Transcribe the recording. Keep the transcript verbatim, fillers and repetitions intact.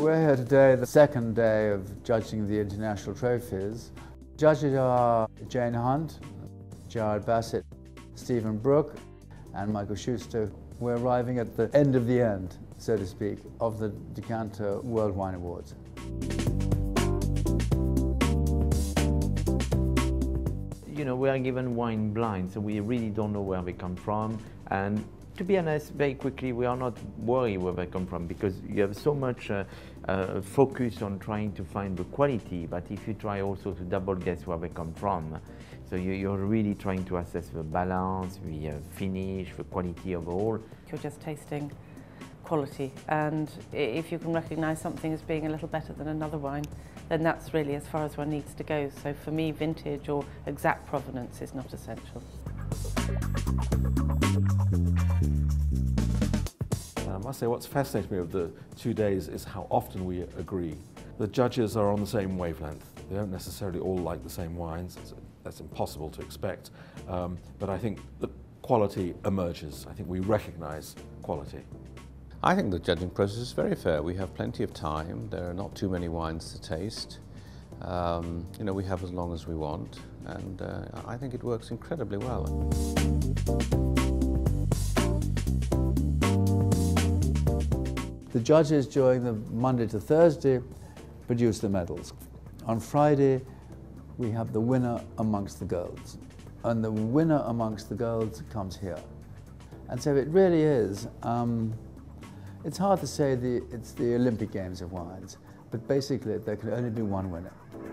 We're here today, the second day of judging the international trophies. Judges are Jane Hunt, Jared Bassett, Stephen Brook, and Michael Schuster. We're arriving at the end of the end, so to speak, of the Decanter World Wine Awards. You know, we are given wine blind, so we really don't know where they come from. And to be honest, very quickly, we are not worried where they come from, because you have so much uh, uh, focus on trying to find the quality, but if you try also to double guess where they come from, so you, you're really trying to assess the balance, the uh, finish, the quality overall. You're just tasting quality, and if you can recognise something as being a little better than another wine, then that's really as far as one needs to go. So for me, vintage or exact provenance is not essential. I must say what's fascinated me of the two days is how often we agree. The judges are on the same wavelength. They don't necessarily all like the same wines. It's, that's impossible to expect. Um, but I think the quality emerges. I think we recognise quality. I think the judging process is very fair. We have plenty of time. There are not too many wines to taste. Um, you know, we have as long as we want, and uh, I think it works incredibly well. The judges during the Monday to Thursday produce the medals. On Friday, we have the winner amongst the girls, and the winner amongst the girls comes here. And so it really is, um, it's hard to say the, it's the Olympic Games of wines, but basically there can only be one winner.